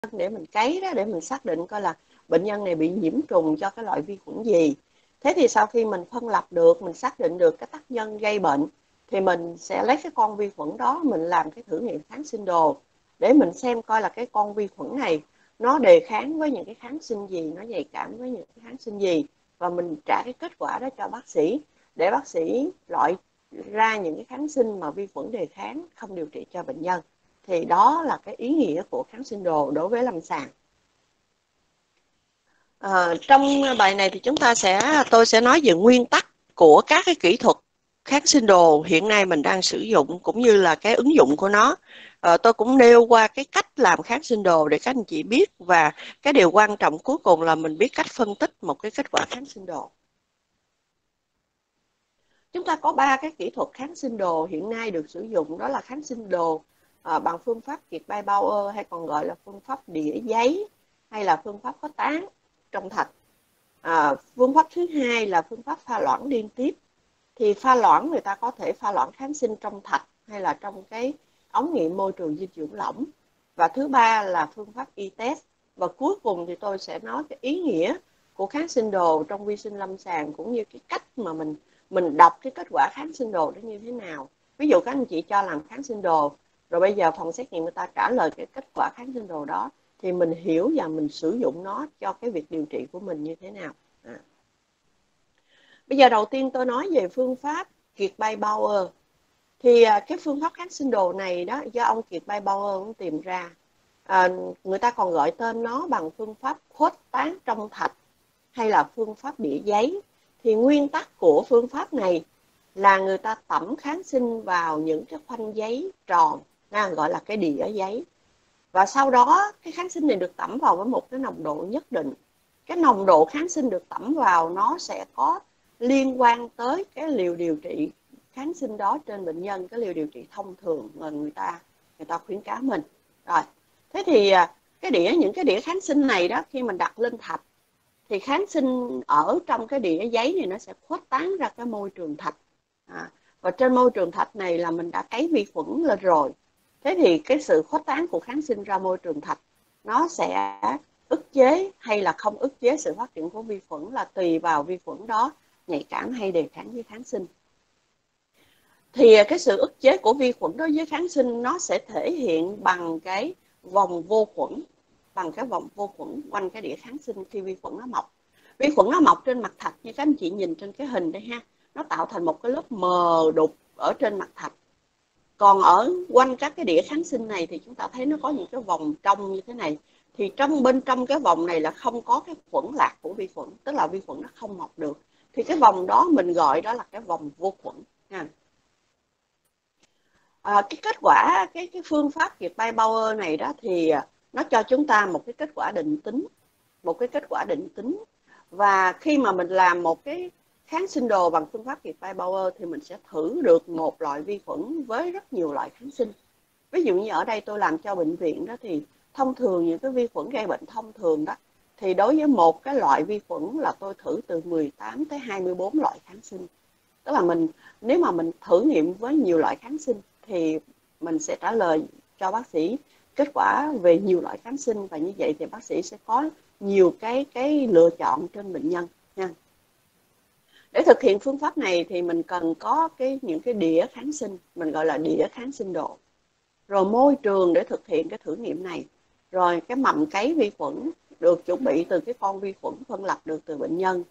để mình cấy đó, để mình xác định coi là bệnh nhân này bị nhiễm trùng cho cái loại vi khuẩn gì. Thế thì sau khi mình phân lập được, mình xác định được cái tác nhân gây bệnh, thì mình sẽ lấy cái con vi khuẩn đó mình làm cái thử nghiệm kháng sinh đồ để mình xem coi là cái con vi khuẩn này nó đề kháng với những cái kháng sinh gì, nó nhạy cảm với những cái kháng sinh gì, và mình trả cái kết quả đó cho bác sĩ để bác sĩ loại ra những cái kháng sinh mà vi khuẩn đề kháng, không điều trị cho bệnh nhân. Thì đó là cái ý nghĩa của kháng sinh đồ đối với lâm sàng. Trong bài này thì tôi sẽ nói về nguyên tắc của các cái kỹ thuật kháng sinh đồ hiện nay mình đang sử dụng, cũng như là cái ứng dụng của nó. Tôi cũng nêu qua cái cách làm kháng sinh đồ để các anh chị biết, và cái điều quan trọng cuối cùng là mình biết cách phân tích một cái kết quả kháng sinh đồ. Chúng ta có 3 cái kỹ thuật kháng sinh đồ hiện nay được sử dụng, đó là kháng sinh đồ bằng phương pháp Kiệt Bay Bauer, hay còn gọi là phương pháp đĩa giấy, hay là phương pháp khuếch tán trong thạch. Phương pháp thứ hai là phương pháp pha loãng liên tiếp. Thì pha loãng, người ta có thể pha loãng kháng sinh trong thạch hay là trong cái ống nghiệm môi trường dinh dưỡng lỏng. Và thứ ba là phương pháp y-test. Và cuối cùng thì tôi sẽ nói cái ý nghĩa của kháng sinh đồ trong vi sinh lâm sàng, cũng như cái cách mà mình đọc cái kết quả kháng sinh đồ đó như thế nào. Ví dụ các anh chị cho làm kháng sinh đồ, rồi bây giờ phòng xét nghiệm người ta trả lời cái kết quả kháng sinh đồ đó, thì mình hiểu và mình sử dụng nó cho cái việc điều trị của mình như thế nào. Bây giờ đầu tiên tôi nói về phương pháp Kiệt Bay Bauer. Thì cái phương pháp kháng sinh đồ này đó do ông Kiệt Bay Bauer cũng tìm ra. Người ta còn gọi tên nó bằng phương pháp khuếch tán trong thạch hay là phương pháp đĩa giấy. Thì nguyên tắc của phương pháp này là người ta tẩm kháng sinh vào những cái khoanh giấy tròn, gọi là cái đĩa giấy. Và sau đó cái kháng sinh này được tẩm vào với một cái nồng độ nhất định. Cái nồng độ kháng sinh được tẩm vào nó sẽ có liên quan tới cái liều điều trị kháng sinh đó trên bệnh nhân, cái liều điều trị thông thường mà người ta khuyến cáo mình. Rồi, thế thì những cái đĩa kháng sinh này đó, khi mình đặt lên thạch thì kháng sinh ở trong cái đĩa giấy này nó sẽ khuếch tán ra cái môi trường thạch. Và trên môi trường thạch này là mình đã cấy vi khuẩn lên rồi. Thế thì cái sự khuếch tán của kháng sinh ra môi trường thạch nó sẽ ức chế hay là không ức chế sự phát triển của vi khuẩn, là tùy vào vi khuẩn đó nhạy cảm hay đề kháng với kháng sinh. Thì cái sự ức chế của vi khuẩn đối với kháng sinh nó sẽ thể hiện bằng cái vòng vô khuẩn, bằng cái vòng vô khuẩn quanh cái đĩa kháng sinh khi vi khuẩn nó mọc. Vi khuẩn nó mọc trên mặt thạch như các anh chị nhìn trên cái hình đây ha, nó tạo thành một cái lớp mờ đục ở trên mặt thạch. Còn ở quanh các cái đĩa kháng sinh này thì chúng ta thấy nó có những cái vòng trong như thế này. Thì bên trong cái vòng này là không có cái khuẩn lạc của vi khuẩn, tức là vi khuẩn nó không mọc được. Thì cái vòng đó mình gọi đó là cái vòng vô khuẩn nha. Cái kết quả cái phương pháp Kiệt Bay Bauer này đó thì nó cho chúng ta một cái kết quả định tính. Và khi mà mình làm một cái kháng sinh đồ bằng phương pháp Kiệt Bay Bauer thì mình sẽ thử được một loại vi khuẩn với rất nhiều loại kháng sinh. Ví dụ như ở đây tôi làm cho bệnh viện đó, thì thông thường những cái vi khuẩn gây bệnh thông thường đó, thì đối với một cái loại vi khuẩn là tôi thử từ 18 tới 24 loại kháng sinh. Tức là nếu mà mình thử nghiệm với nhiều loại kháng sinh thì mình sẽ trả lời cho bác sĩ kết quả về nhiều loại kháng sinh, và như vậy thì bác sĩ sẽ có nhiều cái lựa chọn trên bệnh nhân nha. Để thực hiện phương pháp này thì mình cần có những cái đĩa kháng sinh, mình gọi là đĩa kháng sinh đồ. Rồi môi trường để thực hiện cái thử nghiệm này. Rồi cái mầm cấy vi khuẩn được chuẩn bị từ cái con vi khuẩn phân lập được từ bệnh nhân.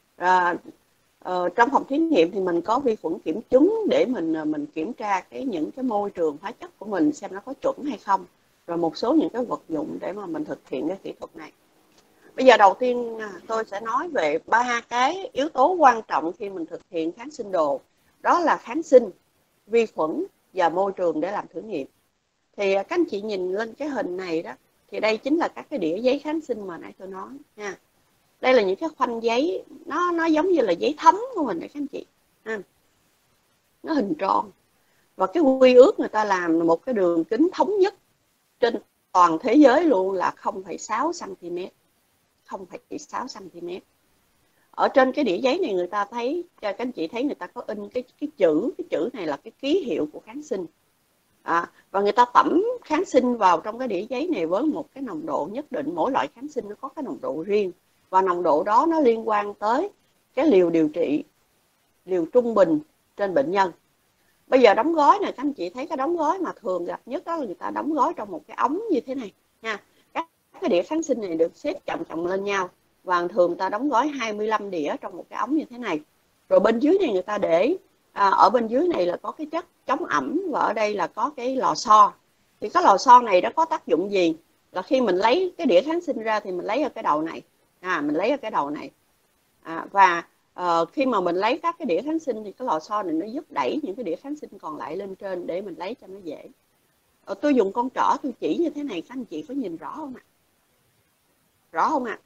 Trong phòng thí nghiệm thì mình có vi khuẩn kiểm chứng để mình kiểm tra những cái môi trường hóa chất của mình xem nó có chuẩn hay không. Rồi một số những cái vật dụng để mà mình thực hiện cái kỹ thuật này. Bây giờ đầu tiên tôi sẽ nói về 3 cái yếu tố quan trọng khi mình thực hiện kháng sinh đồ. Đó là kháng sinh, vi khuẩn và môi trường để làm thử nghiệm. Thì các anh chị nhìn lên cái hình này đó, thì đây chính là các cái đĩa giấy kháng sinh mà nãy tôi nói nha. Đây là những cái khoanh giấy, nó giống như là giấy thấm của mình đấy các anh chị. Nó hình tròn. Và cái quy ước người ta làm một cái đường kính thống nhất trên toàn thế giới luôn là 0,6 cm. 0,6 cm. Ở trên cái đĩa giấy này người ta thấy, các anh chị thấy người ta có in cái chữ này là cái ký hiệu của kháng sinh. Và người ta tẩm kháng sinh vào trong cái đĩa giấy này với một cái nồng độ nhất định. Mỗi loại kháng sinh nó có cái nồng độ riêng, và nồng độ đó nó liên quan tới cái liều điều trị, liều trung bình trên bệnh nhân. Bây giờ đóng gói này, các anh chị thấy cái đóng gói mà thường gặp nhất đó là người ta đóng gói trong một cái ống như thế này nha. Các cái đĩa kháng sinh này được xếp chồng lên nhau, và thường người ta đóng gói 25 đĩa trong một cái ống như thế này. Rồi bên dưới này người ta để ở bên dưới này là có cái chất chống ẩm, và ở đây là có cái lò xo. Thì cái lò xo này nó có tác dụng gì? Là khi mình lấy cái đĩa kháng sinh ra thì mình lấy ở cái đầu này, mình lấy ở cái đầu này, và khi mà mình lấy các cái đĩa kháng sinh thì cái lò xo này nó giúp đẩy những cái đĩa kháng sinh còn lại lên trên để mình lấy cho nó dễ. Tôi dùng con trỏ tôi chỉ như thế này, các anh chị có nhìn rõ không ạ? Rõ không ạ?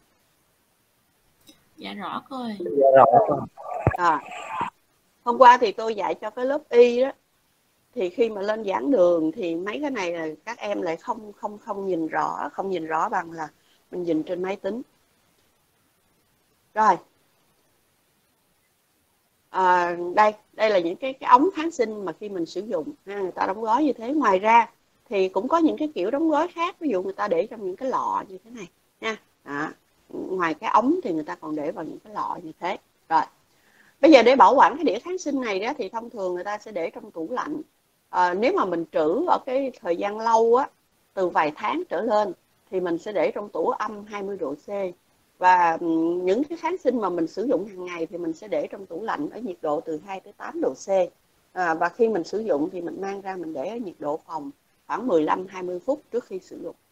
Dạ rõ cô ơi. Dạ rõ. Hôm qua thì tôi dạy cho cái lớp y đó, thì khi mà lên giảng đường thì mấy cái này là các em lại không nhìn rõ bằng là mình nhìn trên máy tính. Rồi, đây là những cái ống kháng sinh mà khi mình sử dụng người ta đóng gói như thế. Ngoài ra thì cũng có những cái kiểu đóng gói khác, ví dụ người ta để trong những cái lọ như thế này nha. Ngoài cái ống thì người ta còn để vào những cái lọ như thế. Rồi, bây giờ để bảo quản cái đĩa kháng sinh này đó thì thông thường người ta sẽ để trong tủ lạnh. Nếu mà mình trữ ở cái thời gian lâu á, từ vài tháng trở lên, thì mình sẽ để trong tủ âm 20 độ C. Và những cái kháng sinh mà mình sử dụng hàng ngày thì mình sẽ để trong tủ lạnh ở nhiệt độ từ 2 tới 8 độ C. Và khi mình sử dụng thì mình mang ra mình để ở nhiệt độ phòng khoảng 15-20 phút trước khi sử dụng.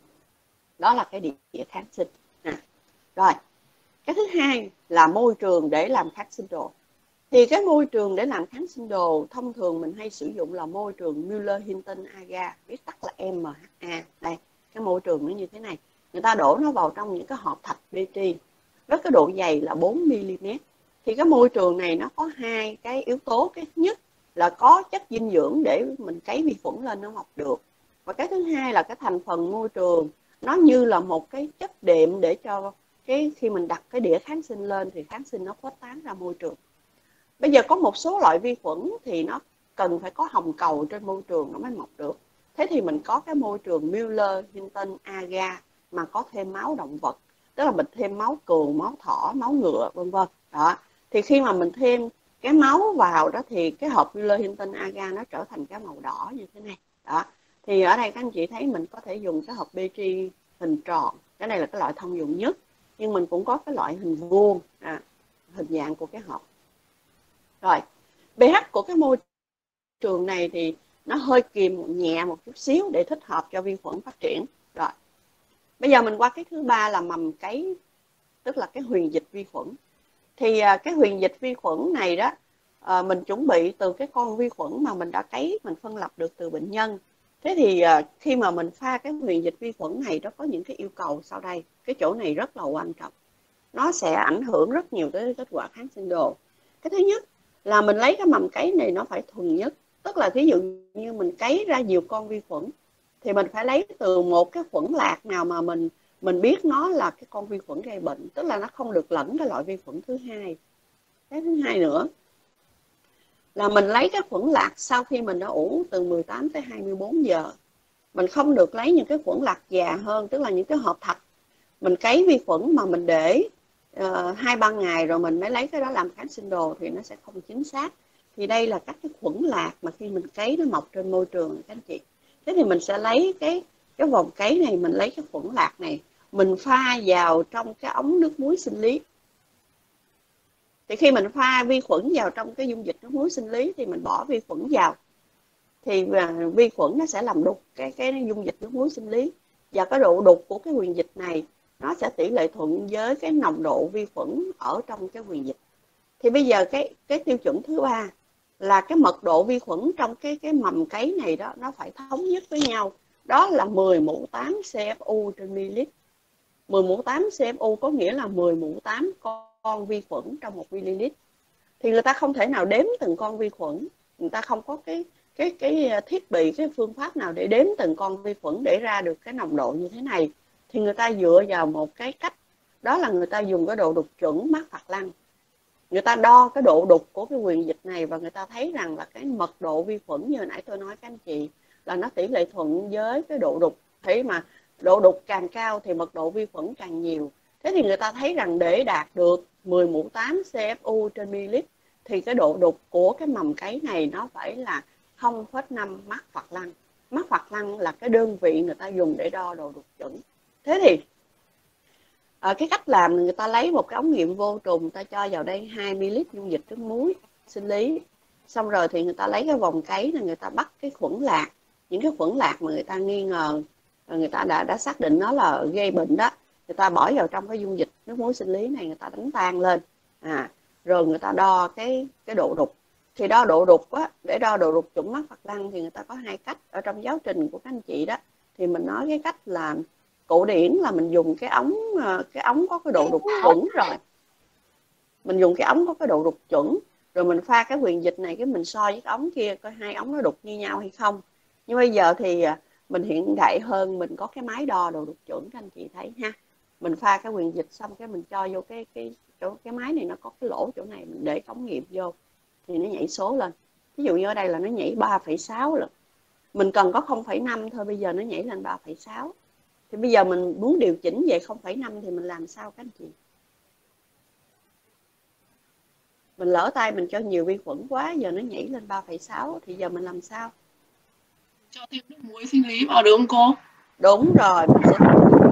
Đó là cái đĩa kháng sinh. Rồi, cái thứ hai là môi trường để làm kháng sinh đồ. Thì cái môi trường để làm kháng sinh đồ thông thường mình hay sử dụng là môi trường Müller-Hinton agar, viết tắt là MHA. Đây, cái môi trường nó như thế này. Người ta đổ nó vào trong những cái hộp thạch Petri với cái độ dày là 4 mm. Thì cái môi trường này nó có hai cái yếu tố. Cái thứ nhất là có chất dinh dưỡng để mình cấy vi khuẩn lên nó mọc được. Và cái thứ hai là cái thành phần môi trường nó như là một cái chất đệm để cho khi mình đặt cái đĩa kháng sinh lên thì kháng sinh nó khuếch tán ra môi trường. Bây giờ có một số loại vi khuẩn thì nó cần phải có hồng cầu trên môi trường nó mới mọc được. Thế thì mình có cái môi trường Müller-Hinton agar mà có thêm máu động vật, tức là mình thêm máu cừu, máu thỏ, máu ngựa, vân vân. Đó. Thì khi mà mình thêm cái máu vào đó thì cái hộp Müller-Hinton agar nó trở thành cái màu đỏ như thế này. Đó. Thì ở đây các anh chị thấy mình có thể dùng cái hộp Petri hình tròn, cái này là cái loại thông dụng nhất, nhưng mình cũng có cái loại hình vuông, hình dạng của cái hộp. Rồi, pH của cái môi trường này thì nó hơi kiềm nhẹ một chút xíu để thích hợp cho vi khuẩn phát triển. Rồi, bây giờ mình qua cái thứ ba là mầm cấy, tức là cái huyền dịch vi khuẩn. Thì cái huyền dịch vi khuẩn này đó, mình chuẩn bị từ cái con vi khuẩn mà mình đã cấy, mình phân lập được từ bệnh nhân. Thế thì khi mà mình pha cái huyền dịch vi khuẩn này, nó có những cái yêu cầu sau đây. Cái chỗ này rất là quan trọng. Nó sẽ ảnh hưởng rất nhiều tới kết quả kháng sinh đồ. Cái thứ nhất là mình lấy cái mầm cấy này nó phải thuần nhất. Tức là ví dụ như mình cấy ra nhiều con vi khuẩn thì mình phải lấy từ một cái khuẩn lạc nào mà mình biết nó là cái con vi khuẩn gây bệnh. Tức là nó không được lẫn cái loại vi khuẩn thứ hai. Cái thứ hai nữa là mình lấy cái khuẩn lạc sau khi mình đã ủ từ 18 tới 24 giờ. Mình không được lấy những cái khuẩn lạc già hơn, tức là những cái hộp thạch mình cấy vi khuẩn mà mình để 2-3 ngày rồi mình mới lấy cái đó làm kháng sinh đồ thì nó sẽ không chính xác. Thì đây là các cái khuẩn lạc mà khi mình cấy nó mọc trên môi trường các anh chị. Thế thì mình sẽ lấy cái vòng cấy này, mình lấy cái khuẩn lạc này, mình pha vào trong cái ống nước muối sinh lý. Thì khi mình pha vi khuẩn vào trong cái dung dịch nước muối sinh lý thì mình bỏ vi khuẩn vào. Thì vi khuẩn nó sẽ làm đục cái dung dịch nước muối sinh lý. Và cái độ đục của cái huyền dịch này nó sẽ tỷ lệ thuận với cái nồng độ vi khuẩn ở trong cái huyền dịch. Thì bây giờ cái tiêu chuẩn thứ ba là cái mật độ vi khuẩn trong cái mầm cấy này đó nó phải thống nhất với nhau. Đó là 10 mũ 8 CFU trên ml. 10 mũ 8 CFU có nghĩa là 10 mũ 8 con vi khuẩn trong 1 ml. Thì người ta không thể nào đếm từng con vi khuẩn. Người ta không có cái thiết bị, cái phương pháp nào để đếm từng con vi khuẩn để ra được cái nồng độ như thế này. Thì người ta dựa vào một cái cách, đó là người ta dùng cái độ đục chuẩn Max Planck. người ta đo cái độ đục của cái quyền dịch này và người ta thấy rằng là cái mật độ vi khuẩn như hồi nãy tôi nói các anh chị là nó tỷ lệ thuận với cái độ đục. Thế mà độ đục càng cao thì mật độ vi khuẩn càng nhiều. Thế thì người ta thấy rằng để đạt được 10 mũ 8 CFU trên ml thì cái độ đục của cái mầm cấy này nó phải là 0,5 mắc Phật lăng. Mắc Phật lăng là cái đơn vị người ta dùng để đo độ đục chuẩn. Thế thì cái cách làm người ta lấy một cái ống nghiệm vô trùng, người ta cho vào đây 2 ml dung dịch nước muối sinh lý, xong rồi thì người ta lấy cái vòng cấy là người ta bắt cái khuẩn lạc, những cái khuẩn lạc mà người ta nghi ngờ, người ta đã xác định nó là gây bệnh đó, người ta bỏ vào trong cái dung dịch nước muối sinh lý này, người ta đánh tan lên, rồi người ta đo cái độ đục. Thì đo độ đục á, để đo độ đục chuẩn mắc Phật lăng thì người ta có hai cách. Ở trong giáo trình của các anh chị đó thì mình nói cái cách là cổ điển là mình dùng cái ống có cái độ đục chuẩn rồi, mình dùng cái ống có cái độ đục chuẩn rồi mình pha cái quyền dịch này, cái mình so với cái ống kia coi hai ống nó đục như nhau hay không. Nhưng bây giờ thì mình hiện đại hơn, mình có cái máy đo độ đục chuẩn các anh chị thấy ha. Mình pha cái quyền dịch xong cái mình cho vô cái máy này, nó có cái lỗ chỗ này, mình để ống nghiệm vô thì nó nhảy số lên. Ví dụ như ở đây là nó nhảy 3,6 lần, mình cần có 0,5 thôi, bây giờ nó nhảy lên 3,6. Thì bây giờ mình muốn điều chỉnh về 0,5 thì mình làm sao các anh chị? Mình lỡ tay mình cho nhiều vi khuẩn quá, giờ nó nhảy lên 3,6 thì giờ mình làm sao? Cho thêm nước muối sinh lý vào được không cô? Đúng rồi, mình sẽ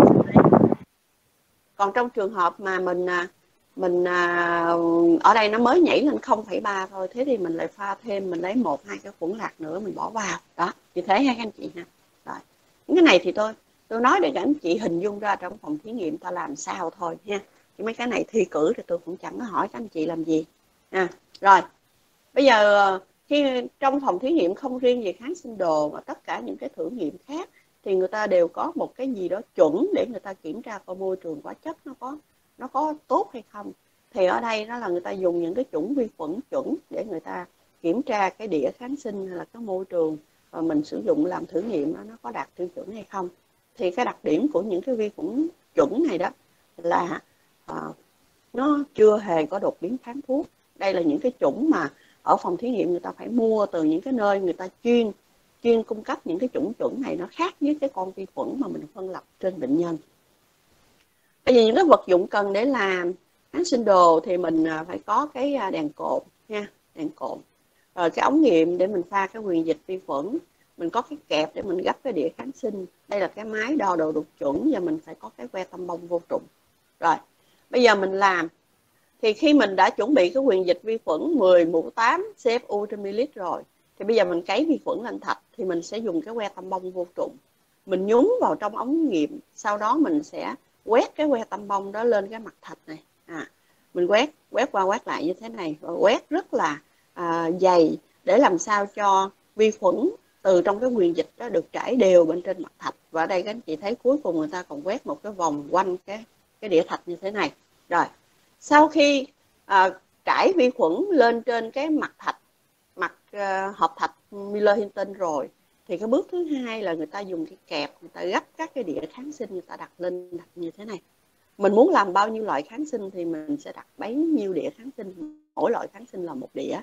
còn trong trường hợp mà mình ở đây nó mới nhảy lên 0,3 thôi, thế thì mình lại pha thêm, mình lấy 1-2 cái khuẩn lạc nữa mình bỏ vào đó, như thế ha các anh chị ha. Rồi cái này thì tôi nói để các anh chị hình dung ra trong phòng thí nghiệm ta làm sao thôi ha. Chứ mấy cái này thi cử thì tôi cũng chẳng có hỏi các anh chị làm gì. Rồi bây giờ khi trong phòng thí nghiệm không riêng về kháng sinh đồ mà tất cả những cái thử nghiệm khác thì người ta đều có một cái gì đó chuẩn để người ta kiểm tra coi môi trường hóa chất nó có tốt hay không. Thì ở đây đó là người ta dùng những cái chủng vi khuẩn chuẩn để người ta kiểm tra cái đĩa kháng sinh hay là cái môi trường mà mình sử dụng làm thử nghiệm nó có đạt tiêu chuẩn hay không. Thì cái đặc điểm của những cái vi khuẩn chuẩn này đó là nó chưa hề có đột biến kháng thuốc. Đây là những cái chủng mà ở phòng thí nghiệm người ta phải mua từ những cái nơi người ta chuyên cung cấp những cái chủng chuẩn này, nó khác với cái con vi khuẩn mà mình phân lập trên bệnh nhân. Bây giờ những cái vật dụng cần để làm kháng sinh đồ thì mình phải có cái đèn cồn nha, đèn cồn, rồi cái ống nghiệm để mình pha cái quyền dịch vi khuẩn, mình có cái kẹp để mình gấp cái đĩa kháng sinh, đây là cái máy đo độ đục chuẩn, và mình phải có cái que tăm bông vô trùng. Rồi bây giờ mình làm thì khi mình đã chuẩn bị cái quyền dịch vi khuẩn 10 mũ 8 CFU trên ml rồi thì bây giờ mình cấy vi khuẩn lên thạch thì mình sẽ dùng cái que tăm bông vô trùng, mình nhúng vào trong ống nghiệm, sau đó mình sẽ quét cái que tăm bông đó lên cái mặt thạch này, mình quét qua quét lại như thế này, và quét rất là dày để làm sao cho vi khuẩn từ trong cái quyền dịch đó được trải đều bên trên mặt thạch. Và ở đây các anh chị thấy cuối cùng người ta còn quét một cái vòng quanh cái đĩa thạch như thế này. Rồi sau khi trải vi khuẩn lên trên cái mặt thạch, mặt hộp thạch Miller Hinton rồi, thì cái bước thứ hai là người ta dùng cái kẹp, người ta gấp các cái đĩa kháng sinh, người ta đặt lên thạch như thế này. Mình muốn làm bao nhiêu loại kháng sinh thì mình sẽ đặt bấy nhiêu đĩa kháng sinh, mỗi loại kháng sinh là một đĩa.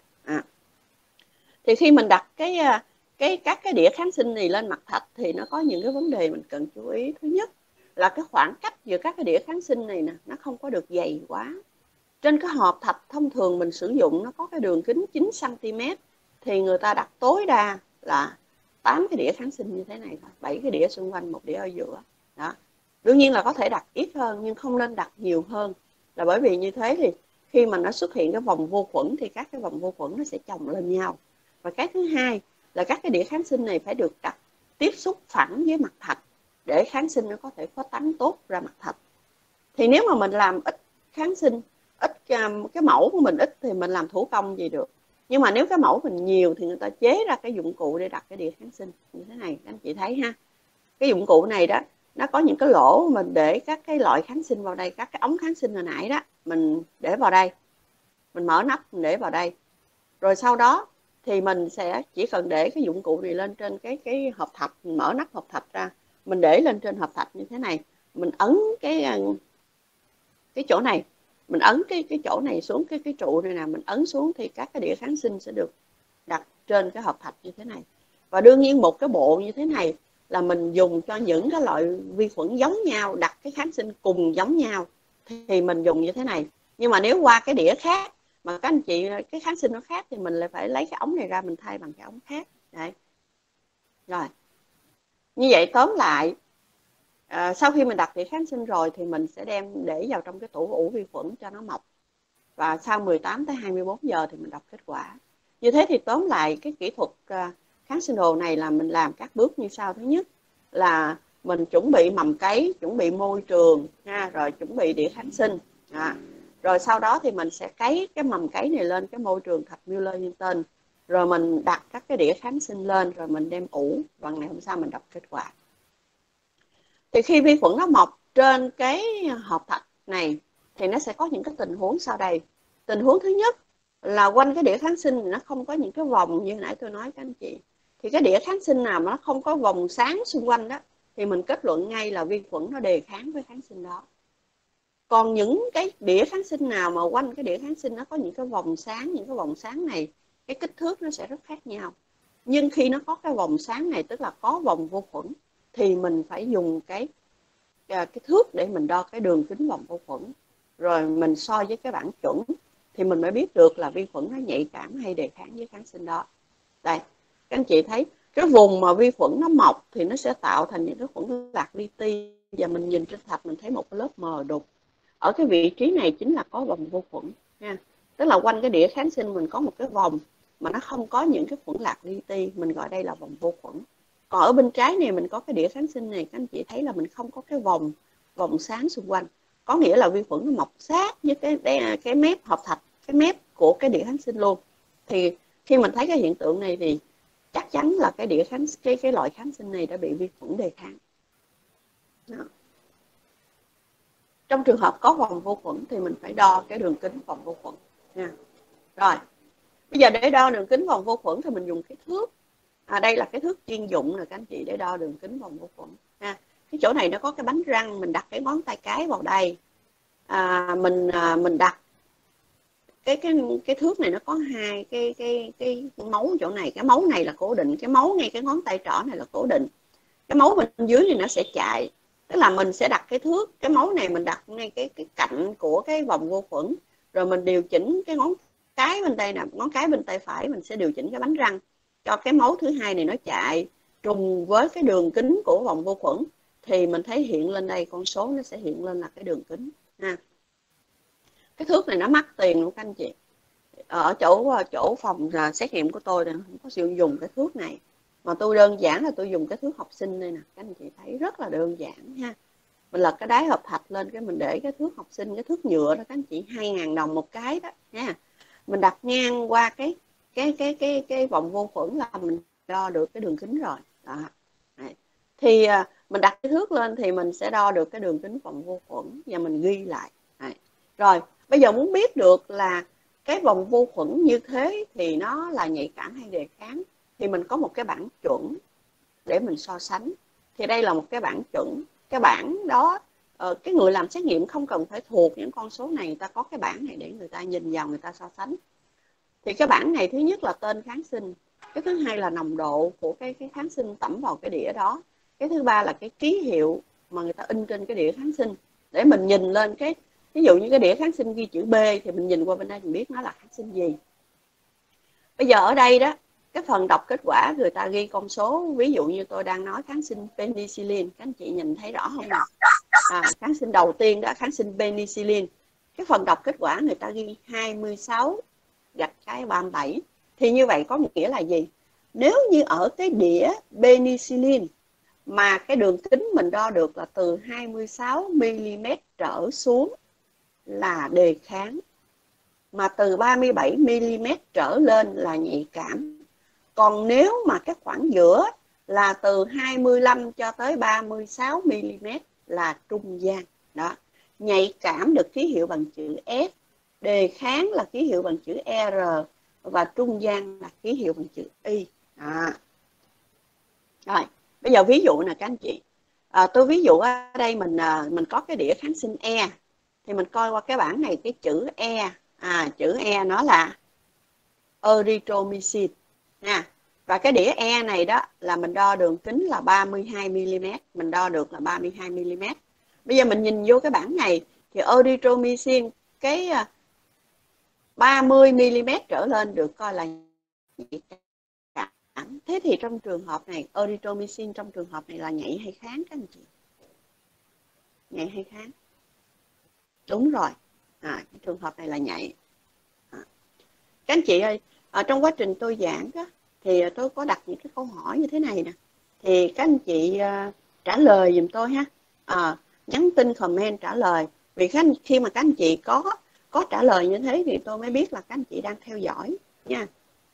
Thì khi mình đặt các cái đĩa kháng sinh này lên mặt thạch thì nó có những cái vấn đề mình cần chú ý. Thứ nhất là cái khoảng cách giữa các cái đĩa kháng sinh này nè, nó không có được dày quá. Trên cái hộp thạch thông thường mình sử dụng nó có cái đường kính 9 cm thì người ta đặt tối đa là 8 cái đĩa kháng sinh như thế này thôi, 7 cái đĩa xung quanh, một đĩa ở giữa. Đó. Đương nhiên là có thể đặt ít hơn nhưng không nên đặt nhiều hơn, là bởi vì như thế thì khi mà nó xuất hiện cái vòng vô khuẩn thì các cái vòng vô khuẩn nó sẽ chồng lên nhau. Và cái thứ hai là các cái đĩa kháng sinh này phải được đặt tiếp xúc phẳng với mặt thạch để kháng sinh nó có thể khuếch tán tốt ra mặt thạch. Thì nếu mà mình làm ít kháng sinh, ít cái mẫu của mình ít thì mình làm thủ công gì được. Nhưng mà nếu cái mẫu mình nhiều thì người ta chế ra cái dụng cụ để đặt cái đĩa kháng sinh như thế này, các anh chị thấy ha. Cái dụng cụ này đó, nó có những cái lỗ mình để các cái loại kháng sinh vào đây, các cái ống kháng sinh hồi nãy đó, mình để vào đây. Mình mở nắp mình để vào đây. Rồi sau đó thì mình sẽ chỉ cần để cái dụng cụ này lên trên cái hộp thạch, mình mở nắp hộp thạch ra, mình để lên trên hộp thạch như thế này, mình ấn cái chỗ này mình ấn cái chỗ này xuống, cái trụ này nè, mình ấn xuống thì các cái đĩa kháng sinh sẽ được đặt trên cái hộp thạch như thế này. Và đương nhiên một cái bộ như thế này là mình dùng cho những cái loại vi khuẩn giống nhau, đặt cái kháng sinh cùng giống nhau thì mình dùng như thế này. Nhưng mà nếu qua cái đĩa khác mà các anh chị cái kháng sinh nó khác thì mình lại phải lấy cái ống này ra, mình thay bằng cái ống khác. Đấy. Rồi, như vậy tóm lại, sau khi mình đặt đĩa kháng sinh rồi thì mình sẽ đem để vào trong cái tủ ủ vi khuẩn cho nó mọc. Và sau 18 tới 24 giờ thì mình đọc kết quả. Như thế thì tóm lại cái kỹ thuật kháng sinh đồ này là mình làm các bước như sau. Thứ nhất là mình chuẩn bị mầm cấy, chuẩn bị môi trường, rồi chuẩn bị đĩa kháng sinh. Rồi sau đó thì mình sẽ cấy cái mầm cấy này lên cái môi trường thạch Müller-Hinton. Rồi mình đặt các cái đĩa kháng sinh lên, rồi mình đem ủ, và ngày hôm sau mình đọc kết quả. Thì khi vi khuẩn nó mọc trên cái hộp thạch này thì nó sẽ có những cái tình huống sau đây. Tình huống thứ nhất là quanh cái đĩa kháng sinh thì nó không có những cái vòng như nãy tôi nói các anh chị. Thì cái đĩa kháng sinh nào mà nó không có vòng sáng xung quanh đó thì mình kết luận ngay là vi khuẩn nó đề kháng với kháng sinh đó. Còn những cái đĩa kháng sinh nào mà quanh cái đĩa kháng sinh nó có những cái vòng sáng, những cái vòng sáng này cái kích thước nó sẽ rất khác nhau. Nhưng khi nó có cái vòng sáng này, tức là có vòng vô khuẩn, thì mình phải dùng cái thước để mình đo cái đường kính vòng vô khuẩn. Rồi mình so với cái bảng chuẩn thì mình mới biết được là vi khuẩn nó nhạy cảm hay đề kháng với kháng sinh đó. Đây, các anh chị thấy cái vùng mà vi khuẩn nó mọc thì nó sẽ tạo thành những cái khuẩn lạc li ti. Và mình nhìn trên thạch mình thấy một cái lớp mờ đục. Ở cái vị trí này chính là có vòng vô khuẩn nha. Tức là quanh cái đĩa kháng sinh mình có một cái vòng mà nó không có những cái khuẩn lạc li ti, mình gọi đây là vòng vô khuẩn. Còn ở bên trái này mình có cái đĩa kháng sinh này, các anh chị thấy là mình không có cái vòng sáng xung quanh. Có nghĩa là vi khuẩn nó mọc sát với cái mép hộp thạch, cái mép của cái đĩa kháng sinh luôn. Thì khi mình thấy cái hiện tượng này thì chắc chắn là cái loại kháng sinh này đã bị vi khuẩn đề kháng. Đó. Trong trường hợp có vòng vô khuẩn thì mình phải đo cái đường kính vòng vô khuẩn nha. Rồi, bây giờ để đo đường kính vòng vô khuẩn thì mình dùng cái thước. Đây là cái thước chuyên dụng này các anh chị, để đo đường kính vòng vô khuẩn. Cái chỗ này nó có cái bánh răng, mình đặt cái ngón tay cái vào đây. Mình đặt cái thước này, nó có hai cái mấu chỗ này. Cái mấu này là cố định, cái mấu ngay cái ngón tay trỏ này là cố định. Cái mấu bên dưới này nó sẽ chạy. Tức là mình sẽ đặt cái thước, cái mấu này mình đặt ngay cái cạnh của cái vòng vô khuẩn. Rồi mình điều chỉnh cái ngón cái bên tay nè, ngón cái bên tay phải mình sẽ điều chỉnh cái bánh răng cho cái mấu thứ hai này nó chạy trùng với cái đường kính của vòng vô khuẩn. Thì mình thấy hiện lên đây con số nó sẽ hiện lên là cái đường kính ha. Cái thước này nó mắc tiền luôn các anh chị. Ở chỗ phòng xét nghiệm của tôi không có sử dụng cái thước này, mà tôi đơn giản là tôi dùng cái thước học sinh đây nè, các anh chị thấy rất là đơn giản ha. Mình lật cái đáy hộp thạch lên, cái mình để cái thước học sinh, cái thước nhựa đó các anh chị, 2.000 đồng một cái đó nha. Mình đặt ngang qua cái vòng vô khuẩn là mình đo được cái đường kính rồi đó. Thì mình đặt cái thước lên thì mình sẽ đo được cái đường kính vòng vô khuẩn và mình ghi lại. Rồi bây giờ muốn biết được là cái vòng vô khuẩn như thế thì nó là nhạy cảm hay đề kháng, thì mình có một cái bảng chuẩn để mình so sánh. Thì đây là một cái bảng chuẩn. Cái bảng đó cái người làm xét nghiệm không cần phải thuộc những con số này, người ta có cái bảng này để người ta nhìn vào, người ta so sánh. Thì cái bảng này thứ nhất là tên kháng sinh, cái thứ hai là nồng độ của cái kháng sinh tẩm vào cái đĩa đó, cái thứ ba là cái ký hiệu mà người ta in trên cái đĩa kháng sinh, để mình nhìn lên cái, ví dụ như cái đĩa kháng sinh ghi chữ B thì mình nhìn qua bên đây mình biết nó là kháng sinh gì. Bây giờ ở đây đó, cái phần đọc kết quả người ta ghi con số, ví dụ như tôi đang nói kháng sinh penicillin, các anh chị nhìn thấy rõ không nào? Kháng sinh đầu tiên đó, kháng sinh penicillin, cái phần đọc kết quả người ta ghi 26/37. Thì như vậy có nghĩa là gì? Nếu như ở cái đĩa penicillin mà cái đường kính mình đo được là từ 26 mm trở xuống là đề kháng, mà từ 37 mm trở lên là nhạy cảm. Còn nếu mà cái khoảng giữa là từ 25 cho tới 36 mm là trung gian. Đó. Nhạy cảm được ký hiệu bằng chữ S, đề kháng là ký hiệu bằng chữ R, và trung gian là ký hiệu bằng chữ Y. Rồi, bây giờ ví dụ nè các anh chị. Tôi ví dụ ở đây mình có cái đĩa kháng sinh E. thì mình coi qua cái bảng này, cái chữ E, chữ E nó là erythromycin nha. Và cái đĩa E này đó là mình đo đường kính là 32 mm, mình đo được là 32 mm. Bây giờ mình nhìn vô cái bảng này thì erythromycin cái 30 mm trở lên được coi là nhạy cảm. Thế thì trong trường hợp này erythromycin trong trường hợp này là nhạy hay kháng các anh chị? Nhạy hay kháng? Đúng rồi, cái trường hợp này là nhạy. Các anh chị ơi, trong quá trình tôi giảng đó, thì tôi có đặt những cái câu hỏi như thế này nè, thì các anh chị trả lời giùm tôi ha, nhắn tin comment trả lời, vì khi mà các anh chị có trả lời như thế thì tôi mới biết là các anh chị đang theo dõi nha.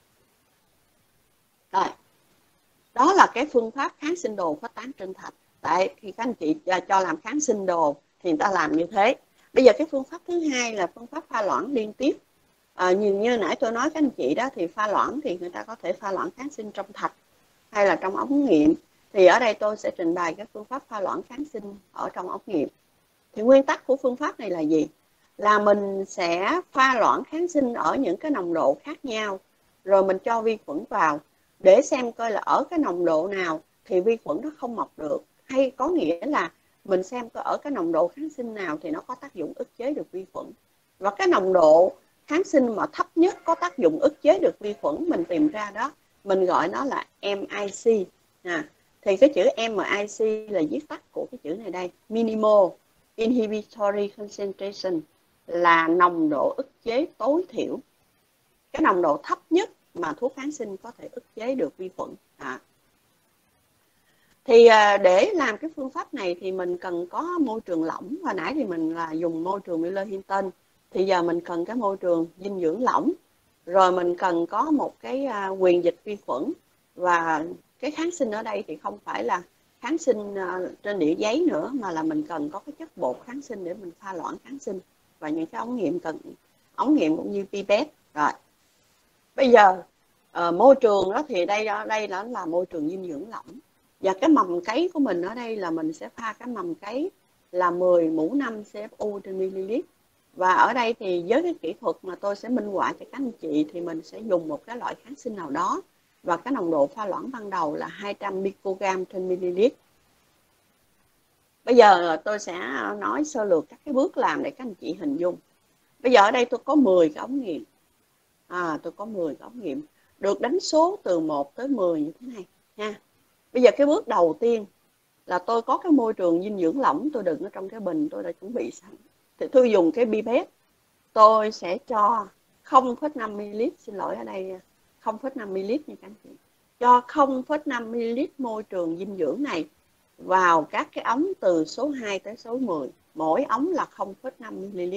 Rồi, đó là cái phương pháp kháng sinh đồ khuếch tán trên thạch. Tại khi các anh chị cho làm kháng sinh đồ thì người ta làm như thế. Bây giờ cái phương pháp thứ hai là phương pháp pha loãng liên tiếp. Như nãy tôi nói các anh chị đó, thì pha loãng thì người ta có thể pha loãng kháng sinh trong thạch hay là trong ống nghiệm. Thì ở đây tôi sẽ trình bày cái phương pháp pha loãng kháng sinh ở trong ống nghiệm. Thì nguyên tắc của phương pháp này là gì? Là mình sẽ pha loãng kháng sinh ở những cái nồng độ khác nhau, rồi mình cho vi khuẩn vào để xem coi là ở cái nồng độ nào thì vi khuẩn nó không mọc được, hay có nghĩa là mình xem coi ở cái nồng độ kháng sinh nào thì nó có tác dụng ức chế được vi khuẩn. Và cái nồng độ kháng sinh mà thấp nhất có tác dụng ức chế được vi khuẩn mình tìm ra đó, mình gọi nó là MIC. Thì cái chữ MIC là viết tắt của cái chữ này đây, Minimal Inhibitory Concentration, là nồng độ ức chế tối thiểu, cái nồng độ thấp nhất mà thuốc kháng sinh có thể ức chế được vi khuẩn. Thì để làm cái phương pháp này thì mình cần có môi trường lỏng. Hồi nãy thì mình là dùng môi trường Miller-Hinton, thì giờ mình cần cái môi trường dinh dưỡng lỏng, rồi mình cần có một cái quyền dịch vi khuẩn. Và cái kháng sinh ở đây thì không phải là kháng sinh trên đĩa giấy nữa, mà là mình cần có cái chất bột kháng sinh để mình pha loãng kháng sinh, và những cái ống nghiệm cũng như pipette. Rồi bây giờ môi trường đó thì đây đó là môi trường dinh dưỡng lỏng. Và cái mầm cấy của mình ở đây là mình sẽ pha cái mầm cấy là 10 mũ 5 CFU trên ml. Và ở đây thì với cái kỹ thuật mà tôi sẽ minh họa cho các anh chị thì mình sẽ dùng một cái loại kháng sinh nào đó, và cái nồng độ pha loãng ban đầu là 200 microgram trên ml. Bây giờ tôi sẽ nói sơ lược các cái bước làm để các anh chị hình dung. Bây giờ ở đây tôi có 10 cái ống nghiệm. Tôi có 10 cái ống nghiệm được đánh số từ 1 tới 10 như thế này nha. Bây giờ cái bước đầu tiên là tôi có cái môi trường dinh dưỡng lỏng, tôi đựng ở trong cái bình tôi đã chuẩn bị sẵn. Thì tôi dùng cái pipette, tôi sẽ cho 0,5 ml, xin lỗi ở đây 0,5 ml nha các anh chị. Cho 0,5 ml môi trường dinh dưỡng này vào các cái ống từ số 2 tới số 10. Mỗi ống là 0,5 ml.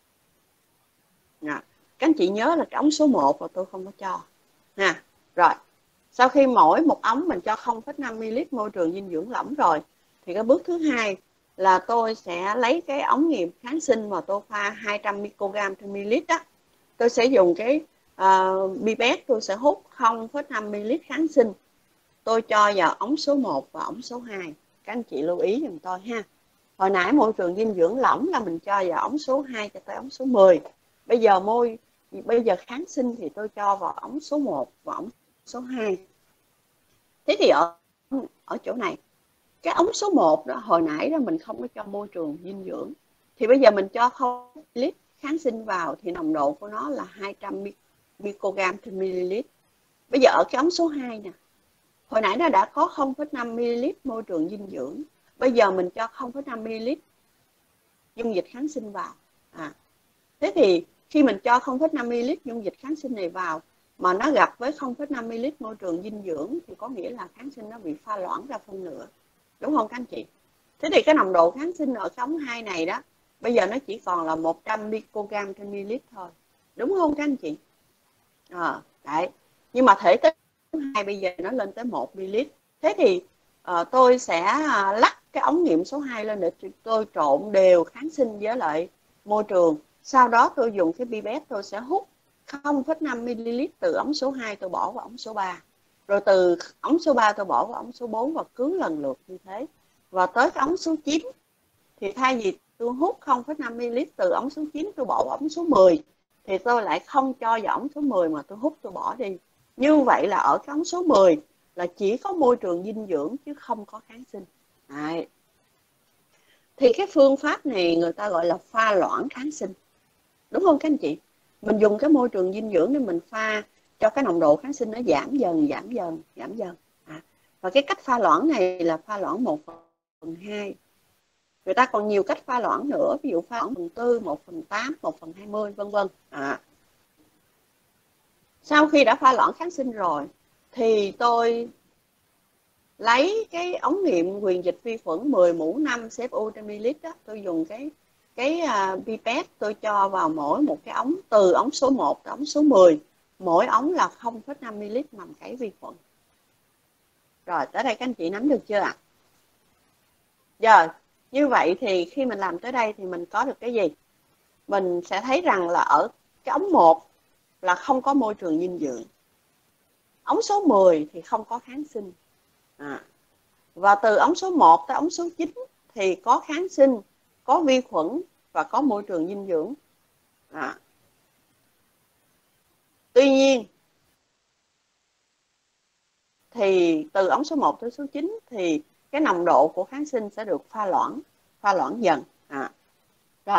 Các anh chị nhớ là cái ống số 1 là tôi không có cho. Rồi, sau khi mỗi một ống mình cho 0,5 ml môi trường dinh dưỡng lỏng rồi, thì cái bước thứ hai là tôi sẽ lấy cái ống nghiệm kháng sinh mà tôi pha 200 microgram trên ml đó. Tôi sẽ dùng cái pipette, tôi sẽ hút 0,5 ml kháng sinh. Tôi cho vào ống số 1 và ống số 2. Các anh chị lưu ý giùm tôi ha. Hồi nãy môi trường dinh dưỡng lỏng là mình cho vào ống số 2 cho tới ống số 10. Bây giờ kháng sinh thì tôi cho vào ống số 1 và ống số 2. Thế thì ở chỗ này, cái ống số 1 đó, hồi nãy đó mình không có cho môi trường dinh dưỡng. Thì bây giờ mình cho 0 lít kháng sinh vào thì nồng độ của nó là 200 microgram trên ml. Bây giờ ở cái ống số 2 nè, hồi nãy nó đã có 0,5 ml môi trường dinh dưỡng. Bây giờ mình cho 0,5 ml dung dịch kháng sinh vào. Thế thì khi mình cho 0,5 ml dung dịch kháng sinh này vào mà nó gặp với 0,5 ml môi trường dinh dưỡng thì có nghĩa là kháng sinh nó bị pha loãng ra phân nửa. Đúng không các anh chị? Thế thì cái nồng độ kháng sinh ở cái ống 2 này đó, bây giờ nó chỉ còn là 100 microgram trên ml thôi. Đúng không các anh chị? Đấy. Nhưng mà thể tích 2 bây giờ nó lên tới 1 ml. Thế thì tôi sẽ lắc cái ống nghiệm số 2 lên để tôi trộn đều kháng sinh với lại môi trường. Sau đó tôi dùng cái pipette, tôi sẽ hút 0,5 ml từ ống số 2 tôi bỏ vào ống số 3. Rồi từ ống số 3 tôi bỏ vào ống số 4 và cứ lần lượt như thế. Và tới cái ống số 9 thì thay vì tôi hút 0,5 ml từ ống số 9 tôi bỏ vào ống số 10, thì tôi lại không cho vào ống số 10 mà tôi hút tôi bỏ đi. Như vậy là ở cái ống số 10 là chỉ có môi trường dinh dưỡng chứ không có kháng sinh. Đấy. Thì cái phương pháp này người ta gọi là pha loãng kháng sinh, đúng không các anh chị? Mình dùng cái môi trường dinh dưỡng để mình pha cho cái nồng độ kháng sinh nó giảm dần. Và cái cách pha loãng này là pha loãng 1/2. Người ta còn nhiều cách pha loãng nữa, ví dụ pha loãng 1/4, 1/8, 1/20, vân vân. Sau khi đã pha loãng kháng sinh rồi thì tôi lấy cái ống nghiệm quyền dịch vi khuẩn 10 mũ 5 CFU trên ml đó, tôi dùng cái pipette, tôi cho vào mỗi một cái ống từ ống số 1 tới ống số 10, mỗi ống là 0,5 ml mầm cấy vi khuẩn. Rồi tới đây các anh chị nắm được chưa ạ? Giờ như vậy thì khi mình làm tới đây thì mình có được cái gì? Mình sẽ thấy rằng là ở cái ống 1 là không có môi trường dinh dưỡng, ống số 10 thì không có kháng sinh, và từ ống số 1 tới ống số 9 thì có kháng sinh, có vi khuẩn và có môi trường dinh dưỡng. Tuy nhiên thì từ ống số 1 tới số 9 thì cái nồng độ của kháng sinh sẽ được pha loãng dần. Rồi,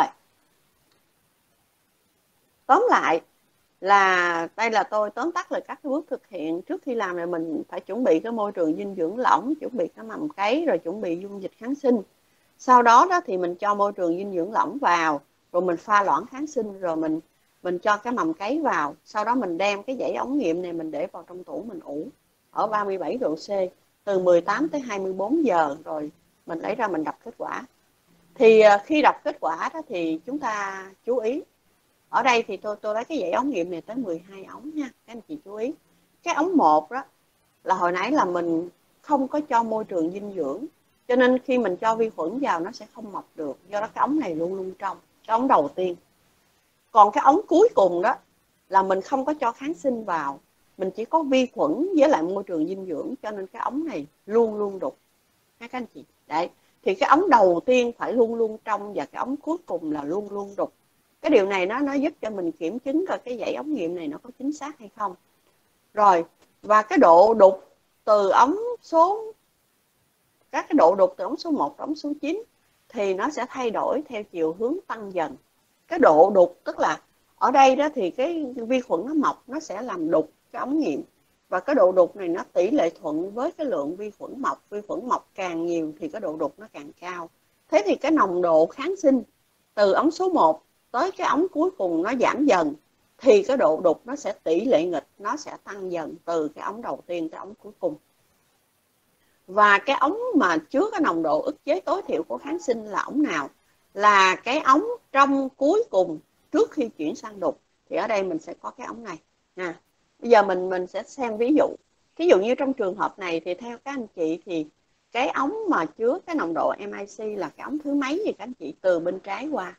tóm lại là đây là tôi tóm tắt lại các bước thực hiện. Trước khi làm này mình phải chuẩn bị cái môi trường dinh dưỡng lỏng, chuẩn bị cái mầm cấy, rồi chuẩn bị dung dịch kháng sinh. Sau đó thì mình cho môi trường dinh dưỡng lỏng vào, rồi mình pha loãng kháng sinh, rồi mình cho cái mầm cấy vào. Sau đó mình đem cái dãy ống nghiệm này mình để vào trong tủ mình ủ ở 37 độ C từ 18 tới 24 giờ, rồi mình lấy ra mình đọc kết quả. Thì khi đọc kết quả đó thì chúng ta chú ý. Ở đây thì tôi lấy cái dãy ống nghiệm này tới 12 ống nha, các anh chị chú ý. Cái ống 1 đó là hồi nãy là mình không có cho môi trường dinh dưỡng, cho nên khi mình cho vi khuẩn vào nó sẽ không mọc được, do đó cái ống này luôn luôn trong, cái ống đầu tiên. Còn cái ống cuối cùng đó là mình không có cho kháng sinh vào, mình chỉ có vi khuẩn với lại môi trường dinh dưỡng, cho nên cái ống này luôn luôn đục các anh chị. Đấy, thì cái ống đầu tiên phải luôn luôn trong và cái ống cuối cùng là luôn luôn đục. Cái điều này nó giúp cho mình kiểm chứng coi cái dãy ống nghiệm này nó có chính xác hay không. Rồi, và cái độ đục từ các cái độ đục từ ống số 1 đến ống số 9 thì nó sẽ thay đổi theo chiều hướng tăng dần. Cái độ đục tức là ở đây đó thì cái vi khuẩn nó mọc, nó sẽ làm đục cái ống nghiệm, và cái độ đục này nó tỷ lệ thuận với cái lượng vi khuẩn mọc càng nhiều thì cái độ đục nó càng cao. Thế thì cái nồng độ kháng sinh từ ống số 1 tới cái ống cuối cùng nó giảm dần, thì cái độ đục nó sẽ tỷ lệ nghịch, nó sẽ tăng dần từ cái ống đầu tiên tới ống cuối cùng. Và cái ống mà chứa cái nồng độ ức chế tối thiểu của kháng sinh là ống nào? Là cái ống trong cuối cùng trước khi chuyển sang đục. Thì ở đây mình sẽ có cái ống này nha. Bây giờ mình sẽ xem ví dụ. Ví dụ như trong trường hợp này thì theo các anh chị thì cái ống mà chứa cái nồng độ MIC là cái ống thứ mấy thì các anh chị từ bên trái qua?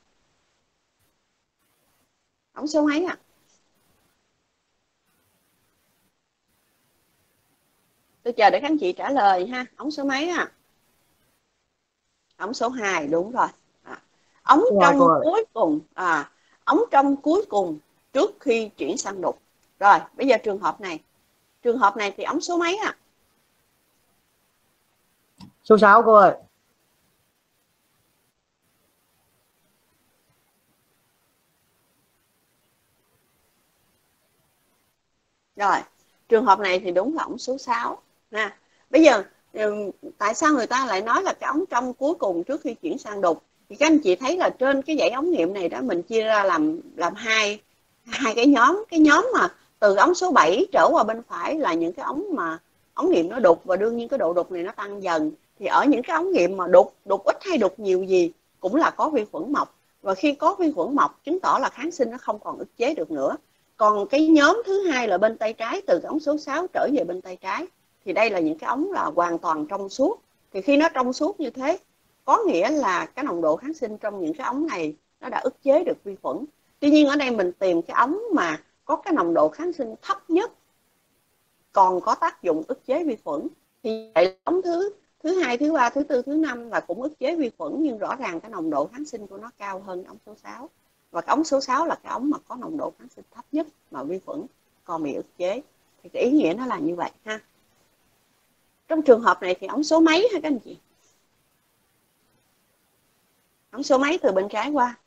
Ống số mấy ạ? Tôi chờ để các anh chị trả lời ha. Ống số mấy ạ? Ống số 2, đúng rồi. Ống trong cuối cùng, ống trong cuối cùng trước khi chuyển sang đục. Rồi, bây giờ trường hợp này thì ống số mấy ạ? Số 6 cô ơi. Rồi, trường hợp này thì đúng là ống số 6 ha. Bây giờ tại sao người ta lại nói là cái ống trong cuối cùng trước khi chuyển sang đục? Thì các anh chị thấy là trên cái dãy ống nghiệm này đó mình chia ra làm hai cái nhóm. Cái nhóm mà từ ống số 7 trở qua bên phải là những cái ống mà ống nghiệm nó đục, và đương nhiên cái độ đục này nó tăng dần. Thì ở những cái ống nghiệm mà đục ít hay đục nhiều gì cũng là có vi khuẩn mọc, và khi có vi khuẩn mọc chứng tỏ là kháng sinh nó không còn ức chế được nữa. Còn cái nhóm thứ hai là bên tay trái, từ ống số 6 trở về bên tay trái, thì đây là những cái ống là hoàn toàn trong suốt. Thì khi nó trong suốt như thế có nghĩa là cái nồng độ kháng sinh trong những cái ống này nó đã ức chế được vi khuẩn. Tuy nhiên ở đây mình tìm cái ống mà có cái nồng độ kháng sinh thấp nhất còn có tác dụng ức chế vi khuẩn, thì ống thứ thứ hai, thứ ba, thứ tư, thứ năm là cũng ức chế vi khuẩn, nhưng rõ ràng cái nồng độ kháng sinh của nó cao hơn ống số 6. Và cái ống số 6 là cái ống mà có nồng độ kháng sinh thấp nhất mà vi khuẩn còn bị ức chế. Thì cái ý nghĩa nó là như vậy ha. Trong trường hợp này thì ống số mấy hả các anh chị? Ống số mấy từ bên trái qua?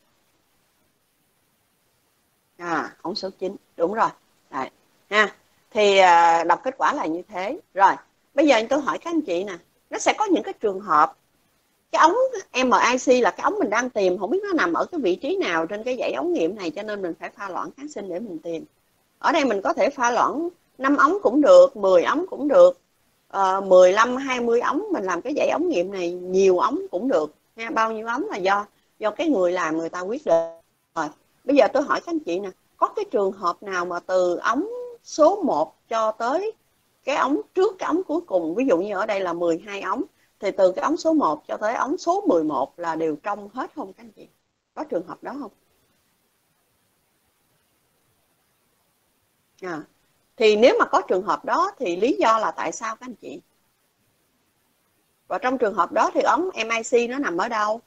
Ống số 9, đúng rồi. Đấy. Ha. Thì đọc kết quả là như thế. Rồi, bây giờ tôi hỏi các anh chị nè, nó sẽ có những cái trường hợp cái ống MIC là cái ống mình đang tìm, không biết nó nằm ở cái vị trí nào trên cái dãy ống nghiệm này, cho nên mình phải pha loãng kháng sinh để mình tìm. Ở đây mình có thể pha loãng 5 ống cũng được, 10 ống cũng được, 15, 20 ống, mình làm cái dãy ống nghiệm này nhiều ống cũng được nha. Bao nhiêu ống là do cái người làm người ta quyết định. Rồi, bây giờ tôi hỏi các anh chị nè, có cái trường hợp nào mà từ ống số 1 cho tới cái ống trước cái ống cuối cùng, ví dụ như ở đây là 12 ống, thì từ cái ống số 1 cho tới ống số 11 là đều trong hết không các anh chị? Có trường hợp đó không? Thì nếu mà có trường hợp đó thì lý do là tại sao các anh chị? Và trong trường hợp đó thì ống MIC nó nằm ở đâu?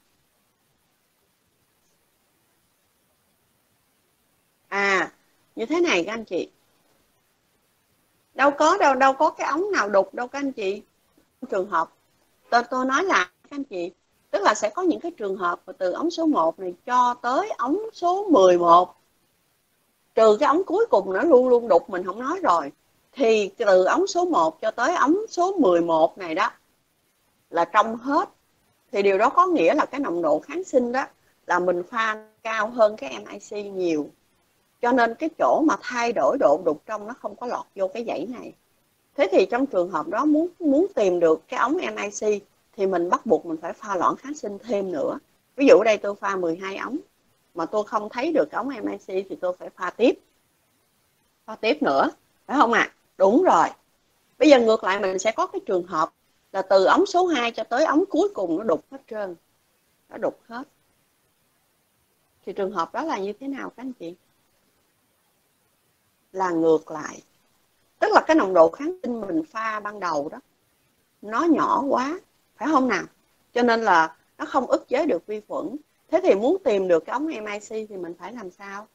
Như thế này các anh chị. Đâu có cái ống nào đục đâu các anh chị. Trường hợp tôi nói là các anh chị, tức là sẽ có những cái trường hợp từ ống số 1 này cho tới ống số 11, trừ cái ống cuối cùng nó luôn luôn đục mình không nói rồi, thì từ ống số 1 cho tới ống số 11 này đó là trong hết. Thì điều đó có nghĩa là cái nồng độ kháng sinh đó là mình pha cao hơn cái MIC nhiều, cho nên cái chỗ mà thay đổi độ đục trong nó không có lọt vô cái dãy này. Thế thì trong trường hợp đó muốn tìm được cái ống MIC thì mình bắt buộc mình phải pha loãng kháng sinh thêm nữa. Ví dụ ở đây tôi pha 12 ống mà tôi không thấy được ống MIC thì tôi phải pha tiếp nữa, phải không ạ? Đúng rồi. Bây giờ ngược lại mình sẽ có cái trường hợp là từ ống số 2 cho tới ống cuối cùng nó đục hết trơn, nó đục hết. Thì trường hợp đó là như thế nào các anh chị? Là ngược lại. Tức là cái nồng độ kháng sinh mình pha ban đầu đó nó nhỏ quá, phải không nào? Cho nên là nó không ức chế được vi khuẩn. Thế thì muốn tìm được cái ống MIC thì mình phải làm sao?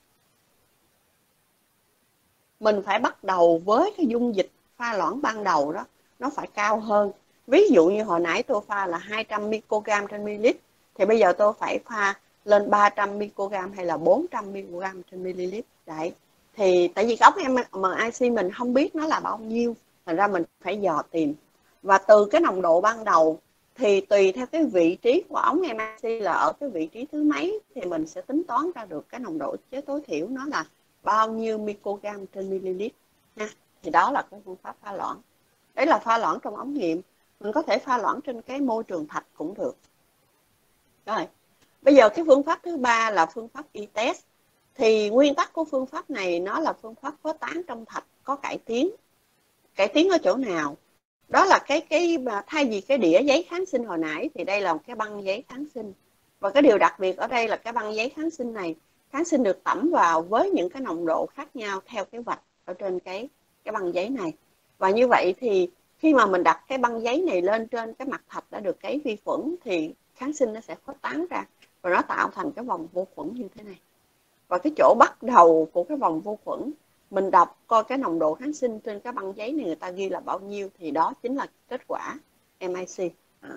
Mình phải bắt đầu với cái dung dịch pha loãng ban đầu đó nó phải cao hơn. Ví dụ như hồi nãy tôi pha là 200 microgram trên ml, thì bây giờ tôi phải pha lên 300 microgram hay là 400 microgram trên ml. Đấy. Thì tại vì cái ống MIC mình không biết nó là bao nhiêu, thành ra mình phải dò tìm. Và từ cái nồng độ ban đầu thì tùy theo cái vị trí của ống MIC là ở cái vị trí thứ mấy thì mình sẽ tính toán ra được cái nồng độ ức chế tối thiểu nó là bao nhiêu microgram trên ml ha. Thì đó là cái phương pháp pha loãng. Đấy là pha loãng trong ống nghiệm. Mình có thể pha loãng trên cái môi trường thạch cũng được. Rồi, bây giờ cái phương pháp thứ ba là phương pháp y-test. Thì nguyên tắc của phương pháp này nó là phương pháp khuếch tán trong thạch có cải tiến. Cải tiến ở chỗ nào? Đó là cái thay vì cái đĩa giấy kháng sinh hồi nãy thì đây là một cái băng giấy kháng sinh. Và cái điều đặc biệt ở đây là cái băng giấy kháng sinh này, kháng sinh được tẩm vào với những cái nồng độ khác nhau theo cái vạch ở trên cái băng giấy này. Và như vậy thì khi mà mình đặt cái băng giấy này lên trên cái mặt thạch đã được cấy vi khuẩn thì kháng sinh nó sẽ khuếch tán ra và nó tạo thành cái vòng vô khuẩn như thế này. Và cái chỗ bắt đầu của cái vòng vô khuẩn, mình đọc coi cái nồng độ kháng sinh trên cái băng giấy này người ta ghi là bao nhiêu thì đó chính là kết quả MIC.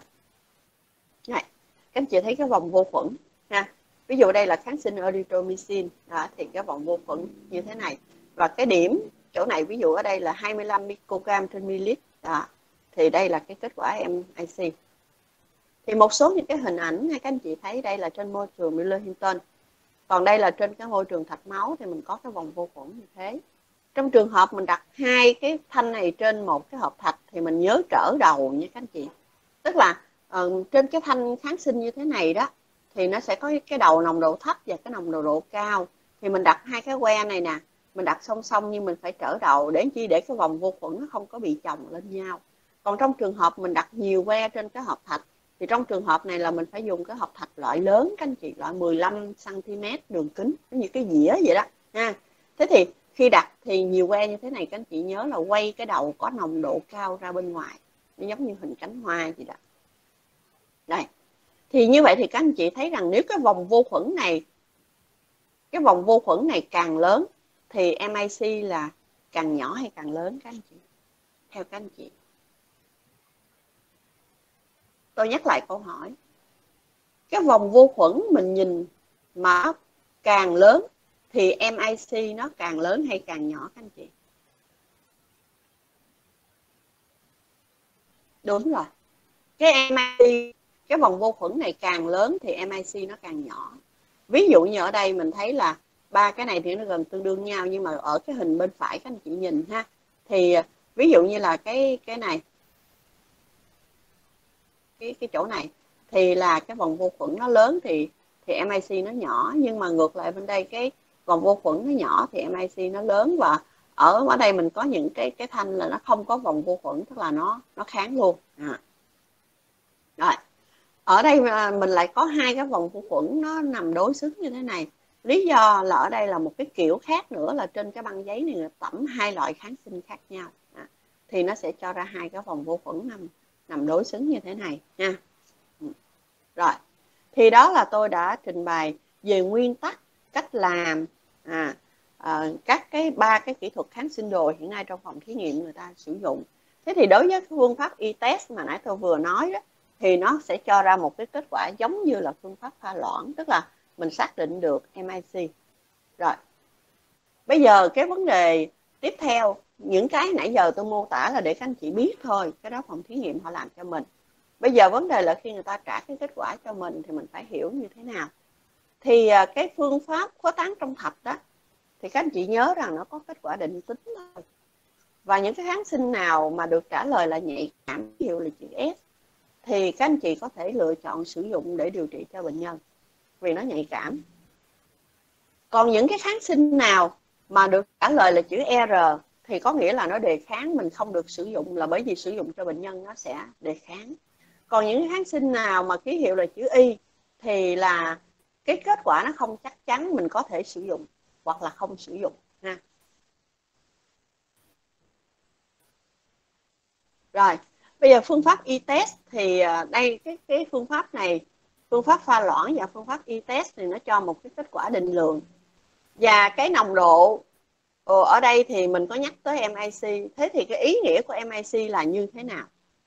Này, các anh chị thấy cái vòng vô khuẩn ha. Ví dụ đây là kháng sinh erythromycin đó, thì cái vòng vô khuẩn như thế này. Và cái điểm chỗ này ví dụ ở đây là 25 microgram trên ml đó, thì đây là cái kết quả MIC. Thì một số những cái hình ảnh các anh chị thấy đây là trên môi trường Miller-Hinton. Còn đây là trên cái môi trường thạch máu thì mình có cái vòng vô khuẩn như thế. Trong trường hợp mình đặt hai cái thanh này trên một cái hộp thạch thì mình nhớ trở đầu nha các anh chị. Tức là trên cái thanh kháng sinh như thế này đó thì nó sẽ có cái đầu nồng độ thấp và cái nồng độ cao. Thì mình đặt hai cái que này nè, mình đặt song song nhưng mình phải trở đầu để chi, để cái vòng vô khuẩn nó không có bị chồng lên nhau. Còn trong trường hợp mình đặt nhiều que trên cái hộp thạch thì trong trường hợp này là mình phải dùng cái hộp thạch loại lớn các anh chị, loại 15 cm đường kính, như cái dĩa vậy đó ha. Thế thì khi đặt thì nhiều que như thế này các anh chị nhớ là quay cái đầu có nồng độ cao ra bên ngoài, nó giống như hình cánh hoa gì đó Đây. Thì như vậy thì các anh chị thấy rằng nếu cái vòng vô khuẩn này càng lớn thì MIC là càng nhỏ hay càng lớn các anh chị? Theo các anh chị. Tôi nhắc lại câu hỏi. Cái vòng vô khuẩn mình nhìn mà càng lớn thì MIC nó càng lớn hay càng nhỏ các anh chị? Đúng rồi. Cái vòng vô khuẩn này càng lớn thì MIC nó càng nhỏ. Ví dụ như ở đây mình thấy là ba cái này thì nó gần tương đương nhau, nhưng mà ở cái hình bên phải các anh chị nhìn ha, thì ví dụ như là cái này, cái chỗ này thì là cái vòng vô khuẩn nó lớn thì MIC nó nhỏ, nhưng mà ngược lại bên đây cái vòng vô khuẩn nó nhỏ thì MIC nó lớn, và ở đây mình có những cái thanh là nó không có vòng vô khuẩn, tức là nó kháng luôn. Rồi. Ở đây mình lại có hai cái vòng vô khuẩn nó nằm đối xứng như thế này. Lý do là ở đây là một cái kiểu khác nữa là trên cái băng giấy này người tẩm hai loại kháng sinh khác nhau. Thì nó sẽ cho ra hai cái vòng vô khuẩn nằm đối xứng như thế này nha. Rồi. Thì đó là tôi đã trình bày về nguyên tắc, cách làm các ba cái kỹ thuật kháng sinh đồ hiện nay trong phòng thí nghiệm người ta sử dụng. Thế thì đối với phương pháp e-test mà nãy tôi vừa nói đó, thì nó sẽ cho ra một cái kết quả giống như là phương pháp pha loãng, tức là mình xác định được MIC. Rồi. Bây giờ cái vấn đề tiếp theo, những cái nãy giờ tôi mô tả là để các anh chị biết thôi, cái đó phòng thí nghiệm họ làm cho mình. Bây giờ vấn đề là khi người ta trả cái kết quả cho mình thì mình phải hiểu như thế nào. Thì cái phương pháp khuếch tán trong thạch đó, thì các anh chị nhớ rằng nó có kết quả định tính thôi. Và những cái kháng sinh nào mà được trả lời là nhạy cảm, ví dụ là chữ S, thì các anh chị có thể lựa chọn sử dụng để điều trị cho bệnh nhân vì nó nhạy cảm. Còn những cái kháng sinh nào mà được trả lời là chữ R thì có nghĩa là nó đề kháng, mình không được sử dụng, là bởi vì sử dụng cho bệnh nhân nó sẽ đề kháng. Còn những kháng sinh nào mà ký hiệu là chữ Y thì là cái kết quả nó không chắc chắn, mình có thể sử dụng hoặc là không sử dụng ha. Rồi, bây giờ phương pháp e-test thì đây cái phương pháp này, phương pháp pha loãng và phương pháp e-test thì nó cho một cái kết quả định lượng. Và cái nồng độ ở đây thì mình có nhắc tới MIC. Thế thì cái ý nghĩa của MIC là như thế nào?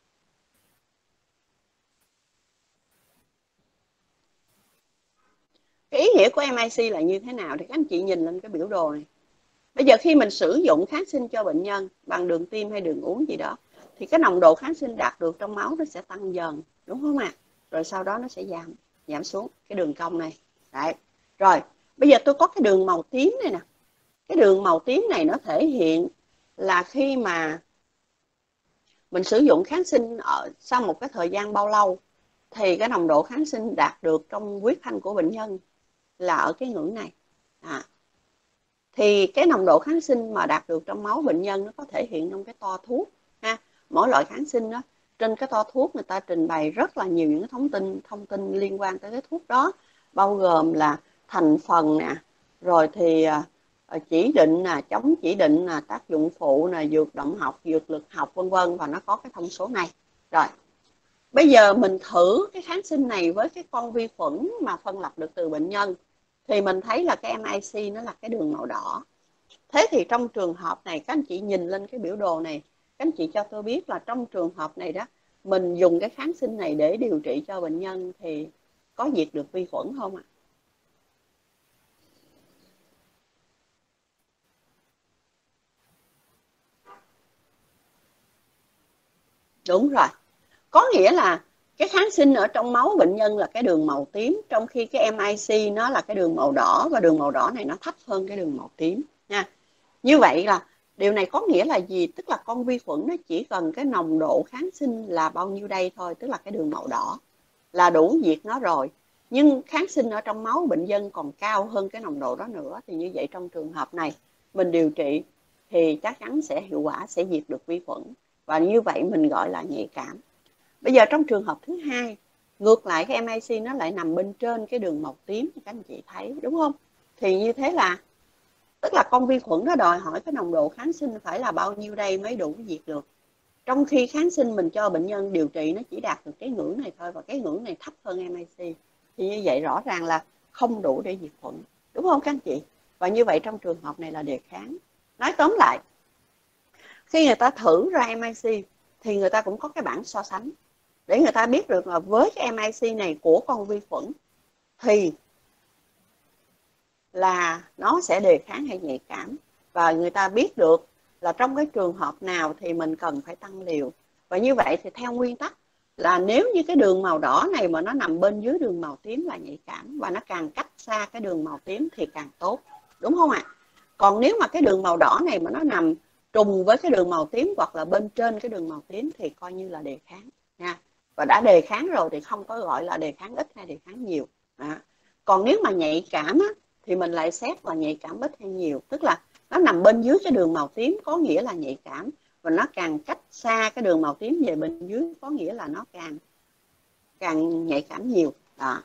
Cái ý nghĩa của MIC là như thế nào thì các anh chị nhìn lên cái biểu đồ này. Bây giờ khi mình sử dụng kháng sinh cho bệnh nhân bằng đường tiêm hay đường uống gì đó, thì cái nồng độ kháng sinh đạt được trong máu nó sẽ tăng dần, đúng không ạ? Rồi sau đó nó sẽ giảm xuống cái đường cong này. Đấy. Rồi, bây giờ tôi có cái đường màu tím này nè. Cái đường màu tím này nó thể hiện là khi mà mình sử dụng kháng sinh sau một cái thời gian bao lâu thì cái nồng độ kháng sinh đạt được trong huyết thanh của bệnh nhân là ở cái ngưỡng này. Thì cái nồng độ kháng sinh mà đạt được trong máu bệnh nhân nó có thể hiện trong cái toa thuốc ha. Mỗi loại kháng sinh đó, trên cái toa thuốc người ta trình bày rất là nhiều những thông tin liên quan tới cái thuốc đó, bao gồm là thành phần nè, rồi thì chỉ định nè, chống chỉ định nè, tác dụng phụ nè, dược động học, dược lực học, vân vân, và nó có cái thông số này. Rồi, bây giờ mình thử cái kháng sinh này với cái con vi khuẩn mà phân lập được từ bệnh nhân, thì mình thấy là cái MIC nó là cái đường màu đỏ. Thế thì trong trường hợp này, các anh chị nhìn lên cái biểu đồ này, các anh chị cho tôi biết là trong trường hợp này đó, mình dùng cái kháng sinh này để điều trị cho bệnh nhân thì có diệt được vi khuẩn không ạ? Đúng rồi. Có nghĩa là cái kháng sinh ở trong máu bệnh nhân là cái đường màu tím, trong khi cái MIC nó là cái đường màu đỏ, và đường màu đỏ này nó thấp hơn cái đường màu tím nha. Như vậy là điều này có nghĩa là gì? Tức là con vi khuẩn nó chỉ cần cái nồng độ kháng sinh là bao nhiêu đây thôi, tức là cái đường màu đỏ là đủ diệt nó rồi. Nhưng kháng sinh ở trong máu bệnh nhân còn cao hơn cái nồng độ đó nữa, thì như vậy trong trường hợp này mình điều trị thì chắc chắn sẽ hiệu quả, sẽ diệt được vi khuẩn, và như vậy mình gọi là nhạy cảm. Bây giờ trong trường hợp thứ hai, ngược lại cái MIC nó lại nằm bên trên cái đường màu tím, các anh chị thấy đúng không? Thì như thế là tức là con vi khuẩn nó đòi hỏi cái nồng độ kháng sinh phải là bao nhiêu đây mới đủ diệt được. Trong khi kháng sinh mình cho bệnh nhân điều trị nó chỉ đạt được cái ngưỡng này thôi, và cái ngưỡng này thấp hơn MIC, thì như vậy rõ ràng là không đủ để diệt khuẩn, đúng không các anh chị? Và như vậy trong trường hợp này là đề kháng. Nói tóm lại, khi người ta thử ra MIC thì người ta cũng có cái bảng so sánh để người ta biết được là với cái MIC này của con vi khuẩn thì là nó sẽ đề kháng hay nhạy cảm, và người ta biết được là trong cái trường hợp nào thì mình cần phải tăng liều. Và như vậy thì theo nguyên tắc là nếu như cái đường màu đỏ này mà nó nằm bên dưới đường màu tím là nhạy cảm, và nó càng cách xa cái đường màu tím thì càng tốt, đúng không ạ? Còn nếu mà cái đường màu đỏ này mà nó nằm trùng với cái đường màu tím hoặc là bên trên cái đường màu tím thì coi như là đề kháng nha. Và đã đề kháng rồi thì không có gọi là đề kháng ít hay đề kháng nhiều. Còn nếu mà nhạy cảm á, thì mình lại xét là nhạy cảm ít hay nhiều, tức là nó nằm bên dưới cái đường màu tím có nghĩa là nhạy cảm, và nó càng cách xa cái đường màu tím về bên dưới có nghĩa là nó càng nhạy cảm nhiều. Đó.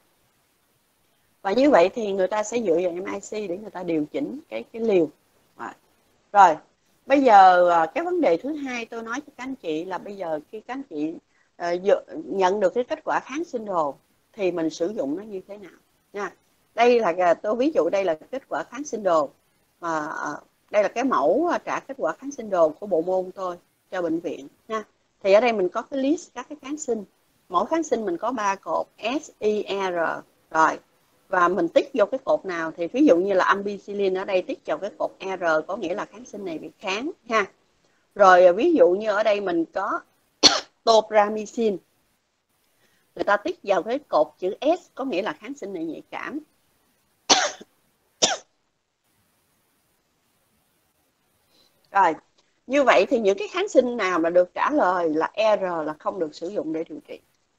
Và như vậy thì người ta sẽ dựa vào MIC để người ta điều chỉnh cái liều. Rồi, bây giờ cái vấn đề thứ hai tôi nói cho các anh chị là bây giờ khi các anh chị nhận được cái kết quả kháng sinh đồ thì mình sử dụng nó như thế nào nha. Đây là tôi ví dụ đây là kết quả kháng sinh đồ, đây là cái mẫu trả kết quả kháng sinh đồ của bộ môn tôi cho bệnh viện nha. Thì ở đây mình có cái list các cái kháng sinh, mỗi kháng sinh mình có 3 cột S, I, R rồi, và mình tích vô cái cột nào thì ví dụ như là ampicillin ở đây tích vào cái cột R có nghĩa là kháng sinh này bị kháng ha. Rồi ví dụ như ở đây mình có topramycin, người ta tích vào cái cột chữ S có nghĩa là kháng sinh này nhạy cảm. Rồi, như vậy thì những cái kháng sinh nào mà được trả lời là R là không được sử dụng để điều trị.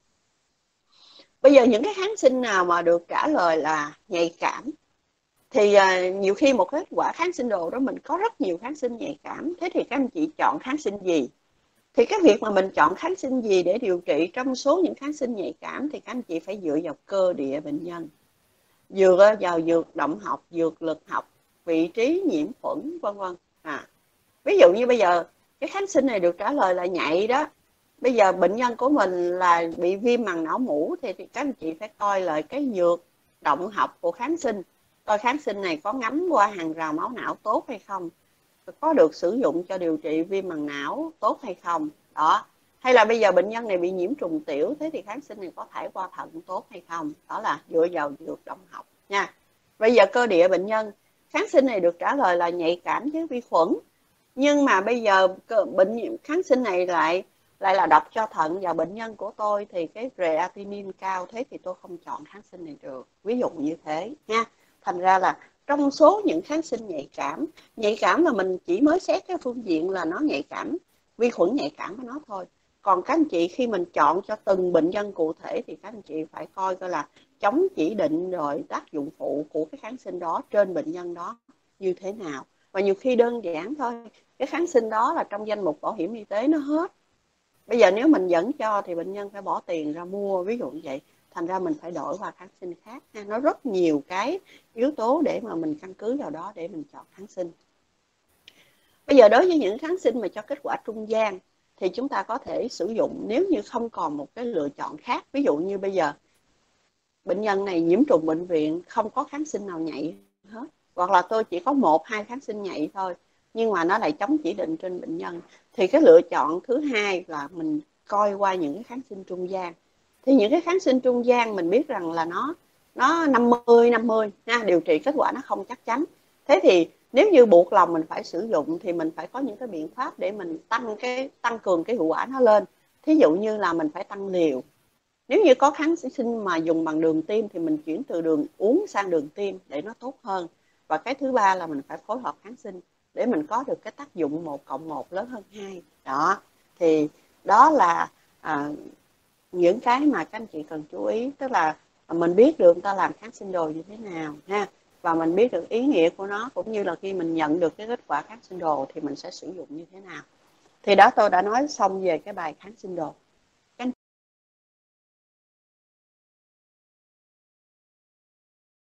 Bây giờ những cái kháng sinh nào mà được trả lời là nhạy cảm thì nhiều khi một kết quả kháng sinh đồ đó mình có rất nhiều kháng sinh nhạy cảm. Thế thì các anh chị chọn kháng sinh gì? Thì cái việc mà mình chọn kháng sinh gì để điều trị trong số những kháng sinh nhạy cảm thì các anh chị phải dựa vào cơ địa bệnh nhân, dựa vào dược động học, dược lực học, vị trí nhiễm khuẩn vân vân. Ví dụ như bây giờ cái kháng sinh này được trả lời là nhạy đó, bây giờ bệnh nhân của mình là bị viêm màng não mủ thì các anh chị phải coi lại cái dược động học của kháng sinh, coi kháng sinh này có ngấm qua hàng rào máu não tốt hay không, có được sử dụng cho điều trị viêm màng não tốt hay không đó. Hay là bây giờ bệnh nhân này bị nhiễm trùng tiểu, thế thì kháng sinh này có thể qua thận tốt hay không, đó là dựa vào dược động học nha. Bây giờ cơ địa bệnh nhân, kháng sinh này được trả lời là nhạy cảm với vi khuẩn, nhưng mà bây giờ kháng sinh này lại là độc cho thận, và bệnh nhân của tôi thì cái creatinine cao, thế thì tôi không chọn kháng sinh này được, ví dụ như thế nha. Thành ra là trong số những kháng sinh nhạy cảm là mình chỉ mới xét cái phương diện là nó nhạy cảm, vi khuẩn nhạy cảm với nó thôi. Còn các anh chị khi mình chọn cho từng bệnh nhân cụ thể thì các anh chị phải coi là chống chỉ định rồi tác dụng phụ của cái kháng sinh đó trên bệnh nhân đó như thế nào. Và nhiều khi đơn giản thôi, cái kháng sinh đó là trong danh mục bảo hiểm y tế nó hết, bây giờ nếu mình vẫn cho thì bệnh nhân phải bỏ tiền ra mua, ví dụ như vậy. Thành ra mình phải đổi qua kháng sinh khác. Nó rất nhiều cái yếu tố để mà mình căn cứ vào đó để mình chọn kháng sinh. Bây giờ đối với những kháng sinh mà cho kết quả trung gian thì chúng ta có thể sử dụng nếu như không còn một cái lựa chọn khác. Ví dụ như bây giờ bệnh nhân này nhiễm trùng bệnh viện, không có kháng sinh nào nhạy hết, hoặc là tôi chỉ có 1-2 kháng sinh nhạy thôi nhưng mà nó lại chống chỉ định trên bệnh nhân, thì cái lựa chọn thứ hai là mình coi qua những cái kháng sinh trung gian. Thì những cái kháng sinh trung gian mình biết rằng là nó 50-50 nha, điều trị kết quả nó không chắc chắn. Thế thì nếu như buộc lòng mình phải sử dụng thì mình phải có những cái biện pháp để mình tăng cường cái hiệu quả nó lên. Thí dụ như là mình phải tăng liều. Nếu như có kháng sinh mà dùng bằng đường tiêm thì mình chuyển từ đường uống sang đường tiêm để nó tốt hơn. Và cái thứ ba là mình phải phối hợp kháng sinh để mình có được cái tác dụng 1+1 lớn hơn 2. Đó, thì đó là những cái mà các anh chị cần chú ý. Tức là mình biết được người ta làm kháng sinh đồ như thế nào ha, và mình biết được ý nghĩa của nó, cũng như là khi mình nhận được cái kết quả kháng sinh đồ thì mình sẽ sử dụng như thế nào. Thì đó, tôi đã nói xong về cái bài kháng sinh đồ.